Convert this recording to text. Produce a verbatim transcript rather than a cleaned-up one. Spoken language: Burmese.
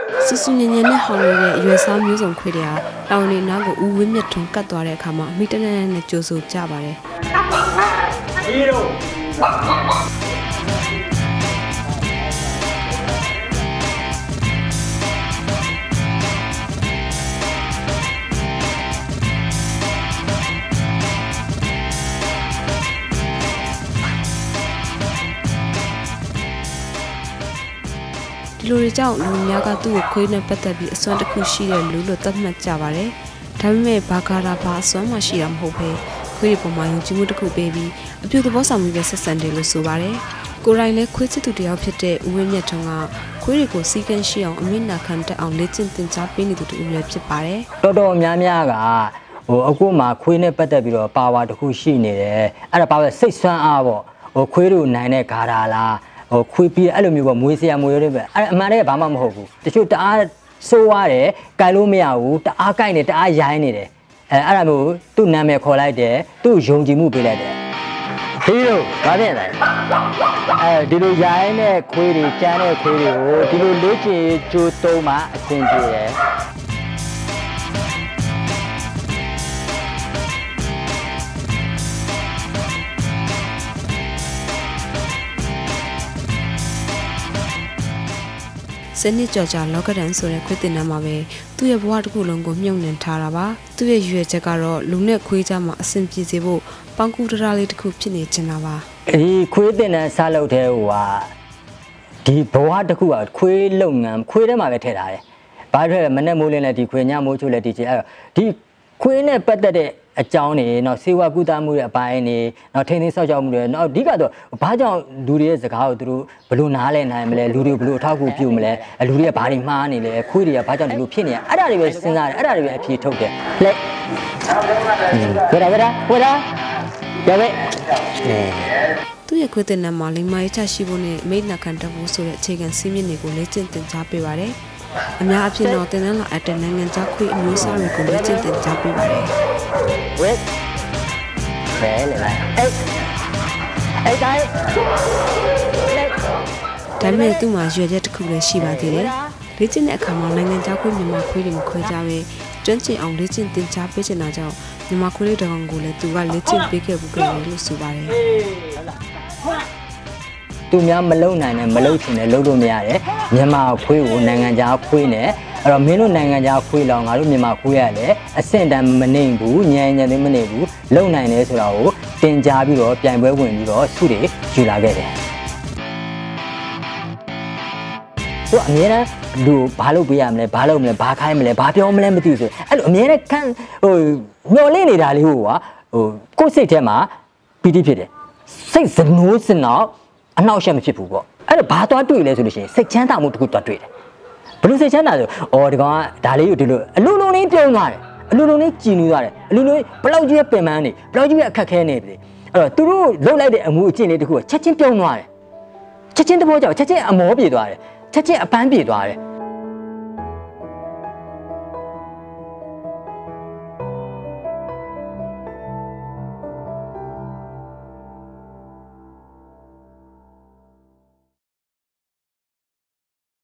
ဆူဆူညံညံနဲ့ဟောင်းနေတဲ့ရွယ်စားမျိုးစုံခွေတွေကတောင်နေနားကိုဦးဝင်းမြတ်ထုံကတ်သွားတဲ့အခါမှာမိတနက်နဲ့ကြိုးဆိုကြပါတယ်ဟီးရိုဒီလိုတွေကြောင့်လူများကသူ့ကိုခွေးနဲ့ပတ်သက်ပြီးအစွမ်းတစ်ခုရှိတဲ့လူလို့သတ်မှတ်ကြပါတယ်။ဒါပေမဲ့ဘာကာရာဘာအစွမ်းမှရှိတာမဟုတ်ပဲခွေးတွေပေါ်မှာယုံကြည်မှုတစ်ခုပေးပြီးအပြုသဘောဆောင်မှုပဲဆက်ဆံတယ်လို့ဆိုပါတယ်။ကိုရိုင်းလည်းခွေးချစ်သူတယောက်ဖြစ်တဲ့ဦးဝင်းမြတ်ထုံကခွေးတွေကိုစီကန်းရှိအောင်အမိနာခံတက်အောင်လေ့ကျင့်သင်ကြားပေးနေသူတူလည်းဖြစ်ပါတယ်။တော်တော်များများကဟိုအခုမှခွေးနဲ့ပတ်သက်ပြီးတော့ပါဝါတစ်ခုရှိနေတယ်။အဲ့ဒါပါဝါစိတ်ဆွမ်းအားပေါ့။ဟိုခွေးတို့နိုင်တဲ့ဂါရာလားဟိုခွေးပြီးအဲ့လိုမျိုးပေါ့မွေးစရာမွေးရတဲ့ပဲအဲ့အမှန်တကယ်ဘာမှမဟုတ်ဘူးတချို့တအားဆိုးရတယ်ကြိုက်လို့မရဘူးတအားကြိုက်နေတအားရိုင်းနေတယ်အဲအဲ့ဒါမျိုးသူ့နာမည်ခေါ်လိုက်တယ်သူ့ယုံကြည်မှုပေးလိုက်တယ်ဟီးတို့ဘာဖြစ်လဲအဲဒီလိုရိုင်းတဲ့ခွေးတွေကျန်းတဲ့ခွေးတွေကိုဒီလိုလေ့ကျင့်ကြိုးသုံးမှအဆင်ပြေတယ်စနစ်ကြော်ကြလောကဒန်ဆိုတဲ့ခွေးတင်နန်းမှာပဲသူ့ရဲ့ဘဝတစ်ခုလုံးကိုမြုပ်နှံထားတာပါသူ့ရဲ့ရွယ်ချက်ကတော့လူနဲ့ခွေးကြမှာအဆင်ပြေစေဖို့ပေါင်ကူတရာလေးတစ်ခုဖြစ်နေချင်တာပါဒီခွေးတင်နန်းစားလုပ်တဲ့ဟိုဟာဒီဘဝတစ်ခုကခွေးလုပ်ငန်းခွေးထဲမှာပဲထည့်ထားတယ်ဘာဖြစ်လဲမနဲ့မိုးလင်းလဲဒီခွေးညမိုးချိုးလဲဒီချင်အဲ့ဒီခွေးနဲ့ပတ်သက်တဲ့အကြောင်းတွေเนาะစေဝါကုသမှုရဲ့အပိုင်းတွေเนาะထိန်းသိမ်းဆောက်ရှောက်မှုတွေเนาะအဓိကတော့ဘာကြောင့်လူတွေရဲ့စကားကိုသူတို့ဘယ်လိုနားလဲနိုင်မလဲလူတွေဘယ်လိုအထောက်အကူပြုမလဲလူတွေကဘာတွေမှားနေလဲခွေးတွေကဘာကြောင့်ဒီလိုဖြစ်နေရအဲ့ဒါတွေပဲစဉ်းစားတယ်အဲ့ဒါတွေပဲအဖြေထုတ်တယ်လက်ဝရဝရဝရရပဲသူ့ရဲ့ခွေးတင်နန်းမှာလိမ္မာရေးချရှိဖို့နဲ့မိတ်နာခံတတ်ဖို့ဆိုတဲ့အခြေခံစည်းမျဉ်းတွေကိုလေ့ကျင့်သင်ကြားပေးပါတယ်အများအပြည့်တော့တင်နန်းလာအတဲ့နိုင်ငံခြားခွေးအမျိုးအစားတွေကိုလေ့ကျင့်သင်ကြားပေးပါတယ်ဝဲဘဲလေလိုက်အေးအေးတိုင်းဒါပေမဲ့သူ့မှာရွေချက်တစ်ခုလည်းရှိပါသေးတယ်လေ့ကျင့်တဲ့အခါမှာနိုင်ငံခြားခွေးမြန်မာခွေးတွေမခွဲကြပဲကျွမ်းကျင်အောင်လေ့ကျင့်သင်ကြားပေးချင်တာကြောင့်မြန်မာခွေးလေးတောင်ကိုလည်းသူကလေ့ကျင့်ပေးခဲ့ဘူးကြတယ်လို့ဆိုပါတယ်သူများမလုံနိုင်နဲ့မလုံချင်နဲ့လုံလို့မရတယ်မြန်မာခွေးကိုနိုင်ငံခြားခွေးနဲ့အဲ့တော့မင်းတို့နိုင်ငံခြားခွေးလောင်ငါတို့မြန်မာခွေးရတယ်အဆင့်တန်းမနေဘူးညံညံသေးမနေဘူးလုံနိုင်တယ်ဆိုတာကိုတင်ကြားပြီးတော့ပြိုင်ပွဲဝင်ပြီးတော့ဆုတွေယူလာခဲ့တယ်သူအမြဲတမ်းလူဘာလုပ်ပေးရမလဲဘာလုပ်မလဲဘာခိုင်းမလဲဘာပြောမလဲမသိဘူးဆိုအဲ့လိုအမြဲတမ်းခံဟိုမျော်လင့်နေတာလေးဟိုကွာဟိုကိုယ်စိတ်ထဲမှာပီတိဖြစ်တယ်စိတ်စနိုးစနောက်အနှောက်အယှက်မဖြစ်ဘူးပေါ့အဲ့တော့ဘာသွားတွေ့လဲဆိုလို့ရှိရင်စိတ်ချမ်းသာမှုတစ်ခုသွားတွေ့တယ်ဘယ်လိုစိတ်ချမ်းသာဆိုအော်ဒီကောင်ကဒါလေးကိုဒီလိုအလိုလိုလေးပြုံးသွားတယ်အလိုလိုလေးကြည်နူးသွားတယ်အလိုလိုဘလောက်ကြီးရဲ့ပင်ပန်းနေဘလောက်ကြီးရဲ့အခက်ခဲနေပြီအဲ့တော့သူတို့လှုပ်လိုက်တဲ့အမှုအကျင့်လေးတစ်ခုကချက်ချင်းပြုံးသွားတယ်ချက်ချင်းတဘောကြောင့်ချက်ချင်းအမောပြေသွားတယ်ချက်ချင်းအပန်းပြေသွားတယ်